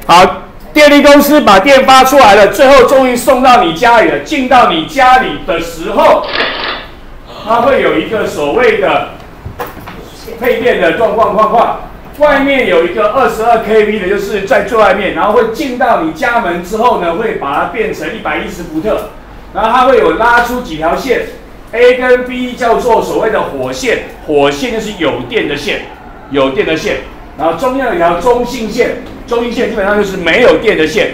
好，电力公司把电发出来了，最后终于送到你家里了。进到你家里的时候，它会有一个所谓的配电的状况。外面有一个22 kV 的，就是在最外面，然后会进到你家门之后呢，会把它变成110伏特，然后它会有拉出几条线 ，A 跟 B 叫做所谓的火线，火线就是有电的线，然后中间有一条中性线，中性线基本上就是没有电的线，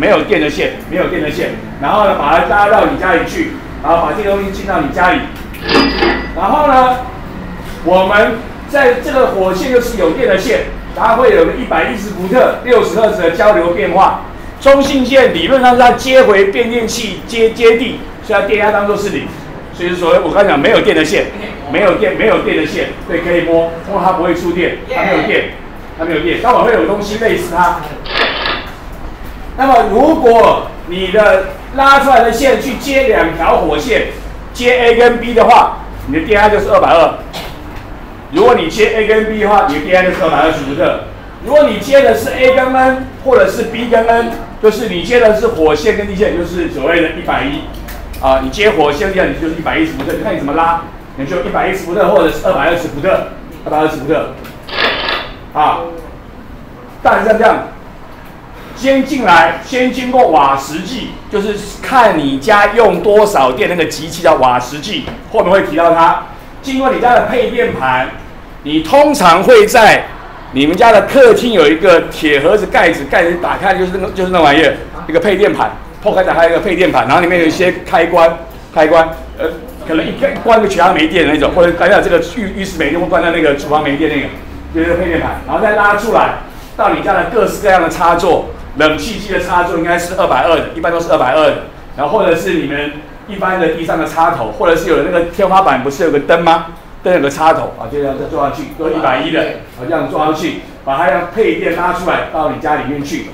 然后呢把它拉到你家里去，然后把这个东西进到你家里，然后呢，我们在这个火线就是有电的线，它会有个110伏特60赫兹的交流变化。中性线理论上是要接回变电器接地，所以它电压当作是0。所以所谓我刚才讲没有电的线，没有电的线，对，可以摸它不会触电，它没有电，待会会有东西类似它。那么如果你的拉出来的线去接2条火线，接 A 跟 B 的话，你的电压就是220。如果你接 A 跟 B 的话，你的电压就是220伏特。如果你接的是 A 跟 N， 或者是 B 跟 N， 就是你接的是火线跟地线，就是所谓的110。啊，你接火线地线，你就是110伏特，看你怎么拉，你就110伏特或者是220伏特，220伏特。啊，大致上这样。先进来，先经过瓦时计，就是看你家用多少电，那个机器叫瓦时计，后面会提到它。经过你家的配电盘，你通常会在你们家的客厅有一个铁盒子盖子打开就是那玩意儿，一个配电盘，破开打开一个配电盘，然后里面有一些开关，可能一关就其他没电的那种，或者关掉这个浴室没电，或关掉那个厨房没电那个，就是配电盘，然后再拉出来到你家的各式各样的插座。冷气机的插座应该是220的，一般都是220的，然后或者是你们一般的地上的插头，或者是有的那个天花板不是有个灯吗？灯有个插头啊，就这样再做上去，都110的，啊这样做上去，把它让配电拉出来到你家里面去。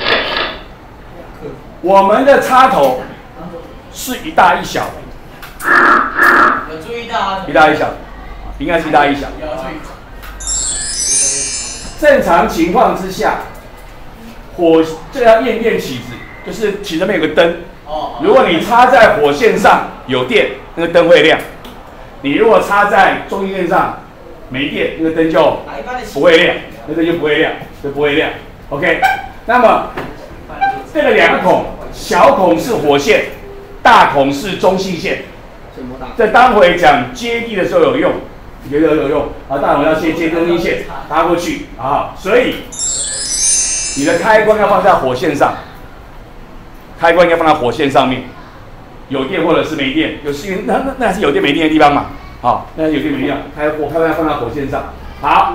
我们的插头是一大一小， 有注意到啊？ 一大一小，应该是一大一小。正常情况之下。这个要验电起子，就是起子那边有个灯。如果你插在火线上有电，那个灯会亮；你如果插在中性线上没电，那个灯就不会亮，OK， 那么这个2个孔，小孔是火线，大孔是中性线。在待会讲接地的时候有用，有用。啊，大孔要先接中性线拉过去啊，所以。你的开关要放在火线上，面，有电或者是没电，那是有电没电的地方嘛？好，那有电没电，开关要放在火线上。好，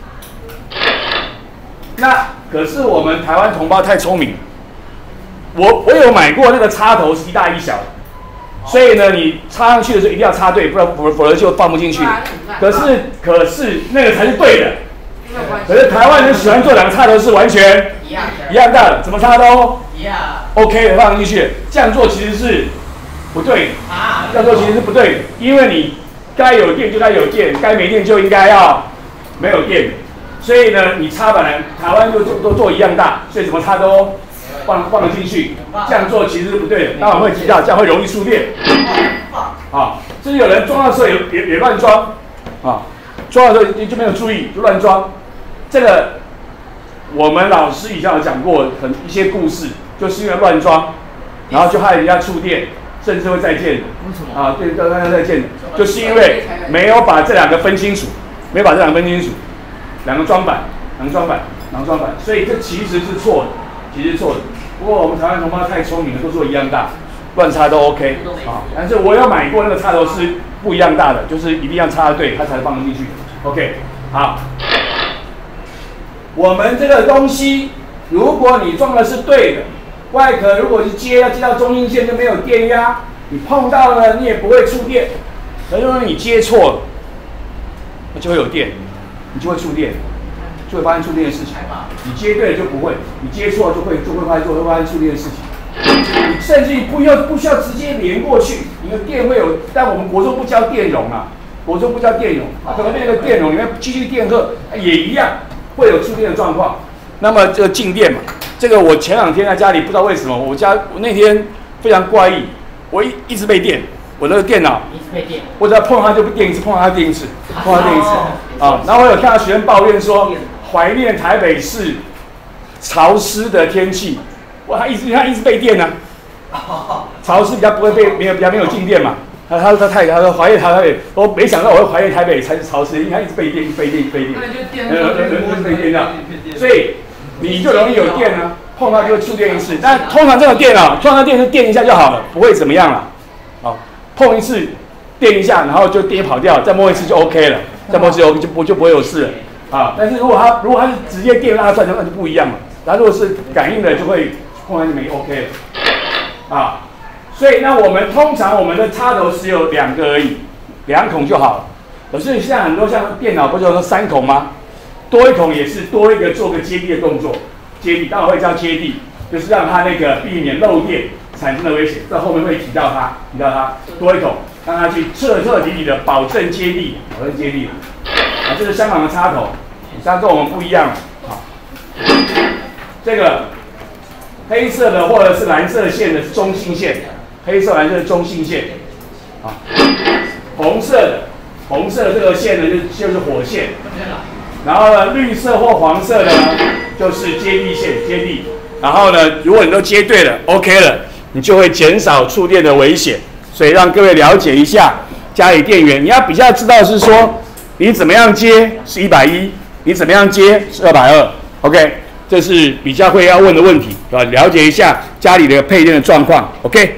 那可是我们台湾同胞太聪明了，我有买过那个插头是一大一小的，所以呢，你插上去的时候一定要插对，不然否则就放不进去。可是那个才是对的。可是台湾人喜欢做2个插头是完全一样的，怎么插都一样 ，OK 的放进去。这样做其实是不对的，这样做其实是不对的，因为你该有电就该有电，该没电就应该要没有电。所以呢，你插本来台湾都做一样大，所以怎么插都放得进去。这样做其实是不对的，待会会提到，这样会容易触电。啊，甚至有人装的时候也乱装，啊，装的时候就没有注意就乱装。这个我们老师以前有讲过一些故事，就是因为乱装，然后就害人家触电，甚至会再见的。啊，对，再见的，就是因为没有把这2个分清楚，两个装板，所以这其实是错的，不过我们台湾同胞太聪明了，都做一样大，乱插都 OK 啊。但是我有买过那个插头是不一样大的，就是一定要插得对，它才能放得进去。OK， 好。我们这个东西，如果你装的是对的，外壳如果是要接到中性线就没有电压，你碰到了你也不会触电。可是如果你接错了，那就会有电，你就会触电，就会发生触电的事情。你接对了就不会，你接错就会发生触电的事情。你甚至不需要直接连过去，你的电会有，但我们国中不教电容啊，可能那个电容里面继续电荷也一样。会有触电的状况，那么这个静电嘛， 这个我前2天在家里不知道为什么，我那天非常怪异，我一直被电，我那个电脑一直被电， 我只要碰它就电一次，碰它电一次，碰它电一次啊。然后我有看到学生抱怨说，怀念台北市潮湿的天气，哇，他一直被电呢、潮湿比较不会被比较没有静电嘛。他说怀念台北，我没想到我会怀念台北才是潮湿，因为它一直被电，被电。被电到，所以你就容易有电啊，碰到就会触电一次。但通常这种电啊，通常电是电一下就好了，不会怎么样了。好，碰一次电一下，然后就电跑掉，再摸一次就 OK 了，再摸一次就不会有事了啊。但是如果它是直接电拉出来的，那就不一样了。然后如果是感应的，就会碰上就没 OK 了啊。所以那我们通常我们的插头只有2个而已，2孔就好了。可是现在很多像电脑不是有3孔吗？多一孔也是多一个做个接地的动作，接地当然会叫接地，就是让它那个避免漏电产生的危险。这后面会提到它多一孔，让它去彻底的保证接地。啊，这是香港的插头，它跟我们不一样啊。这个黑色的或者是蓝色线的是中性线。黑色、蓝色的中性线，啊，红色的这个线呢，就是火线，然后呢，绿色或黄色的呢，就是接地线，接地。然后呢，如果你都接对了 ，OK 了，你就会减少触电的危险。所以让各位了解一下家里电源，你要比较知道是说，你怎么样接是110，你怎么样接是220 ，OK， 这是比较会要问的问题，对吧？了解一下家里的配电的状况 ，OK。